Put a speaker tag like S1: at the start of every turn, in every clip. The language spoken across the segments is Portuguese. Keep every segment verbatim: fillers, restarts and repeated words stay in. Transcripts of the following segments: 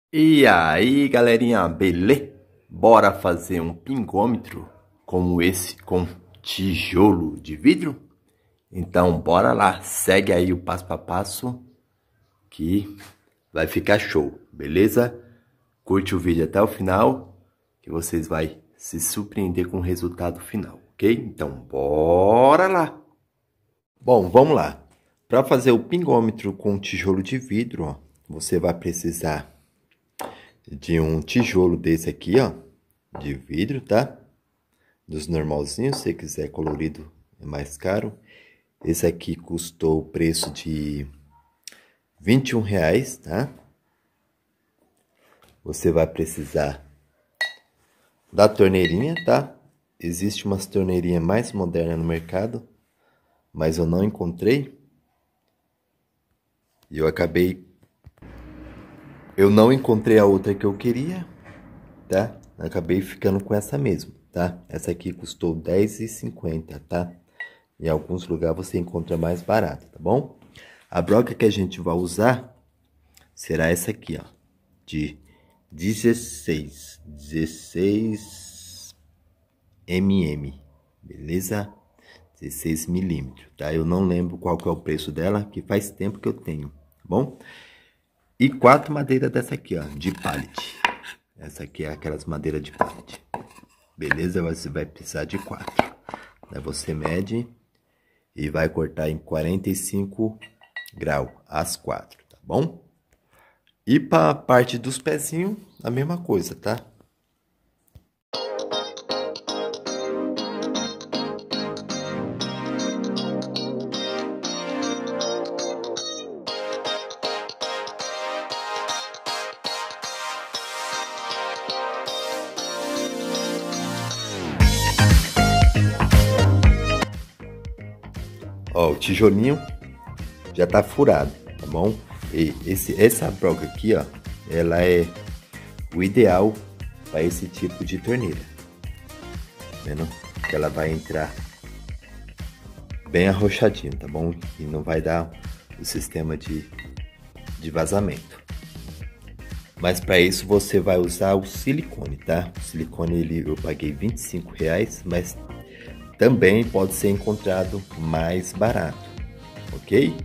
S1: E aí, galerinha, beleza? Bora fazer um pingômetro como esse com tijolo de vidro? Então, bora lá, segue aí o passo a passo que vai ficar show, beleza? Curte o vídeo até o final que vocês vão se surpreender com o resultado final, ok? Então, bora lá! Bom, vamos lá. Para fazer o pingômetro com tijolo de vidro, ó, você vai precisar de um tijolo desse aqui, ó, de vidro, tá? Dos normalzinhos, se você quiser colorido é mais caro. Esse aqui custou o preço de vinte e um reais, tá? Você vai precisar da torneirinha, tá? Existe umas torneirinhas mais modernas no mercado, mas eu não encontrei. E eu acabei... Eu não encontrei a outra que eu queria, tá? Acabei ficando com essa mesmo, tá? Essa aqui custou dez reais e cinquenta centavos, tá? Em alguns lugares você encontra mais barata, tá bom? A broca que a gente vai usar será essa aqui, ó. De dezesseis milímetros, beleza? dezesseis milímetros, tá? Eu não lembro qual que é o preço dela, que faz tempo que eu tenho, tá bom? E quatro madeiras dessa aqui, ó, de pallet. Essa aqui é aquelas madeiras de pallet. Beleza? Você vai precisar de quatro. Aí você mede e vai cortar em quarenta e cinco graus as quatro, tá bom? E para a parte dos pezinhos, a mesma coisa, tá? Ó, o tijolinho já tá furado, tá bom? E esse, essa broca aqui, ó, ela é o ideal para esse tipo de torneira. Tá vendo? Que ela vai entrar bem arrochadinho, tá bom? E não vai dar o sistema de, de vazamento. Mas para isso você vai usar o silicone, tá? O silicone ele, eu paguei vinte e cinco reais, mas também pode ser encontrado mais barato, ok?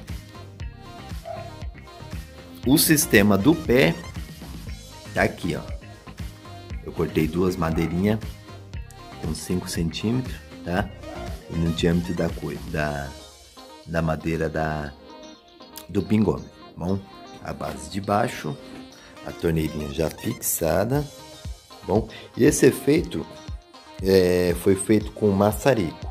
S1: O sistema do pé tá aqui, ó. Eu cortei duas madeirinhas com cinco centímetros, tá? E no diâmetro da coisa, da, da madeira da, do pingômetro, tá bom? A base de baixo, a torneirinha já fixada, tá bom? E esse efeito É, foi feito com maçarico.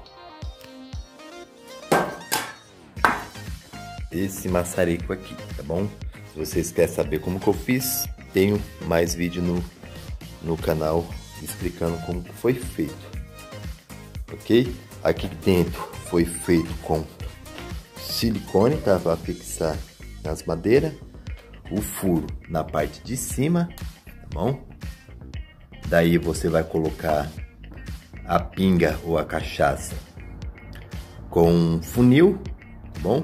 S1: Esse maçarico aqui, tá bom? Se vocês querem saber como que eu fiz, tenho mais vídeo no, no canal explicando como que foi feito. Ok? Aqui dentro foi feito com silicone, tá? Para fixar nas madeiras. O furo na parte de cima, tá bom? Daí você vai colocar a pinga ou a cachaça com funil, tá bom?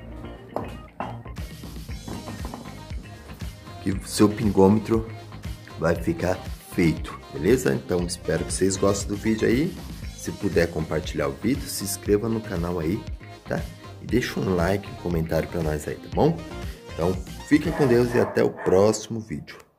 S1: E o seu pingômetro vai ficar feito, beleza? Então espero que vocês gostem do vídeo aí. Se puder compartilhar o vídeo, se inscreva no canal aí, tá? E deixa um like, um comentário para nós aí, tá bom? Então fiquem com Deus e até o próximo vídeo.